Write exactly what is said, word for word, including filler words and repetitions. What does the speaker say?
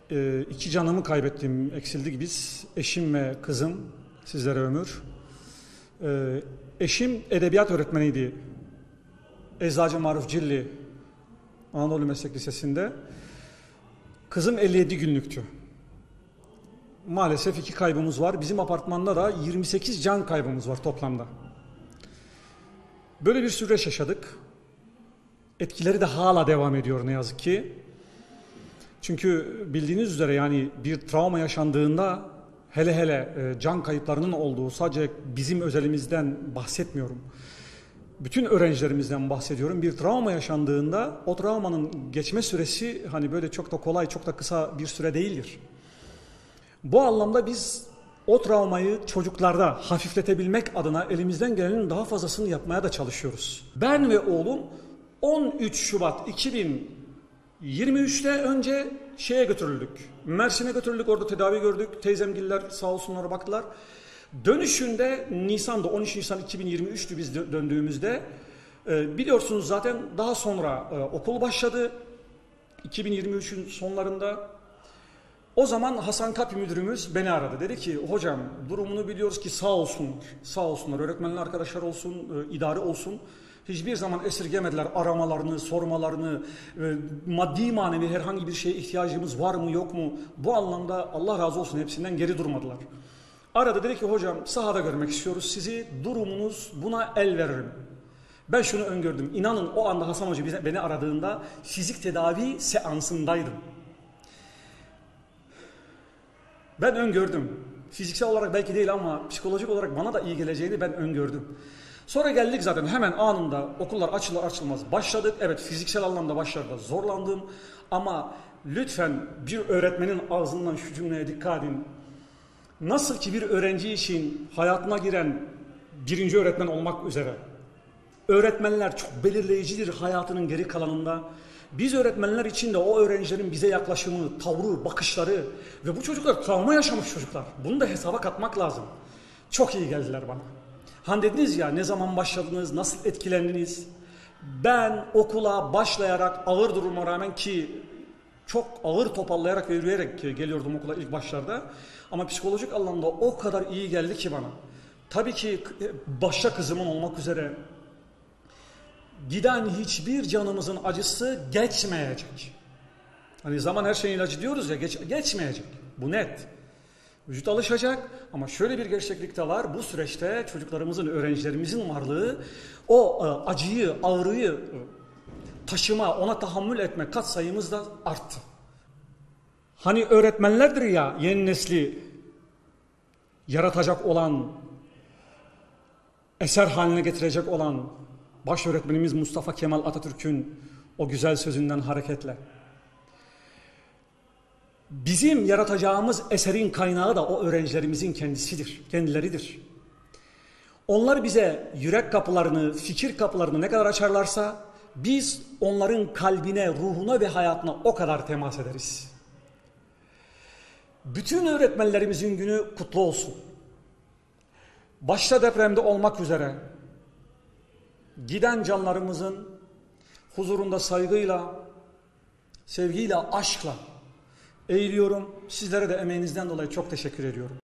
Ee, iki canımı kaybettim, eksildik biz. Eşim ve kızım, sizlere ömür. Ee, eşim edebiyat öğretmeniydi. Eczacı Maruf Cilli Anadolu Meslek Lisesi'nde. Kızım elli yedi günlüktü. Maalesef iki kaybımız var. Bizim apartmanda da yirmi sekiz can kaybımız var toplamda. Böyle bir süreç yaşadık. Etkileri de hala devam ediyor ne yazık ki. Çünkü bildiğiniz üzere yani bir travma yaşandığında hele hele can kayıplarının olduğu, sadece bizim özelimizden bahsetmiyorum. Bütün öğrencilerimizden bahsediyorum. Bir travma yaşandığında o travmanın geçme süresi hani böyle çok da kolay, çok da kısa bir süre değildir. Bu anlamda biz o travmayı çocuklarda hafifletebilmek adına elimizden gelenin daha fazlasını yapmaya da çalışıyoruz. Ben ve oğlum on üç Şubat iki bin yirmi üçte önce şeye götürüldük. Mersin'e götürüldük, orada tedavi gördük. Teyzemgiller sağ olsunlar baktılar. Dönüşünde Nisan'da on üç Nisan iki bin yirmi üçtü biz döndüğümüzde. Ee, biliyorsunuz zaten daha sonra e, okul başladı. iki bin yirmi üçün sonlarında. O zaman Hasan Kapi müdürümüz beni aradı. Dedi ki hocam durumunu biliyoruz ki sağ olsun, sağ olsunlar, öğretmenler arkadaşlar olsun, e, idare olsun. Hiçbir zaman esirgemediler aramalarını, sormalarını, e, maddi manevi herhangi bir şeye ihtiyacımız var mı yok mu? Bu anlamda Allah razı olsun hepsinden geri durmadılar. Aradı, dedi ki hocam sahada görmek istiyoruz sizi, durumunuz buna el verir mi? Ben şunu öngördüm, inanın o anda Hasan Hoca bize, beni aradığında fizik tedavi seansındaydım. Ben öngördüm. Fiziksel olarak belki değil ama psikolojik olarak bana da iyi geleceğini ben öngördüm. Sonra geldik zaten hemen anında okullar açılır açılmaz başladık. Evet fiziksel anlamda başlarda zorlandım ama lütfen bir öğretmenin ağzından şu cümleye dikkat edin. Nasıl ki bir öğrenci için hayatına giren birinci öğretmen olmak üzere öğretmenler çok belirleyicidir hayatının geri kalanında. Biz öğretmenler için de o öğrencilerin bize yaklaşımı, tavrı, bakışları ve bu çocuklar travma yaşamış çocuklar. Bunu da hesaba katmak lazım. Çok iyi geldiler bana. Hani dediniz ya ne zaman başladınız, nasıl etkilendiniz? Ben okula başlayarak ağır duruma rağmen ki çok ağır topallayarak ve yürüyerek geliyordum okula ilk başlarda. Ama psikolojik anlamda o kadar iyi geldi ki bana. Tabii ki başta kızımın olmak üzere giden hiçbir canımızın acısı geçmeyecek. Hani zaman her şeyin ilacı diyoruz ya, geç, geçmeyecek. Bu net. Vücut alışacak ama şöyle bir gerçeklik de var. Bu süreçte çocuklarımızın, öğrencilerimizin varlığı o e, acıyı, ağrıyı e, taşıma, ona tahammül etme katsayımız da arttı. Hani öğretmenlerdir ya yeni nesli yaratacak olan, eser haline getirecek olan baş öğretmenimiz Mustafa Kemal Atatürk'ün o güzel sözünden hareketle. Bizim yaratacağımız eserin kaynağı da o öğrencilerimizin kendisidir, kendileridir. Onlar bize yürek kapılarını, fikir kapılarını ne kadar açarlarsa biz onların kalbine, ruhuna ve hayatına o kadar temas ederiz. Bütün öğretmenlerimizin günü kutlu olsun. Başta depremde olmak üzere giden canlarımızın huzurunda saygıyla, sevgiyle, aşkla eğiliyorum. Sizlere de emeğinizden dolayı çok teşekkür ediyorum.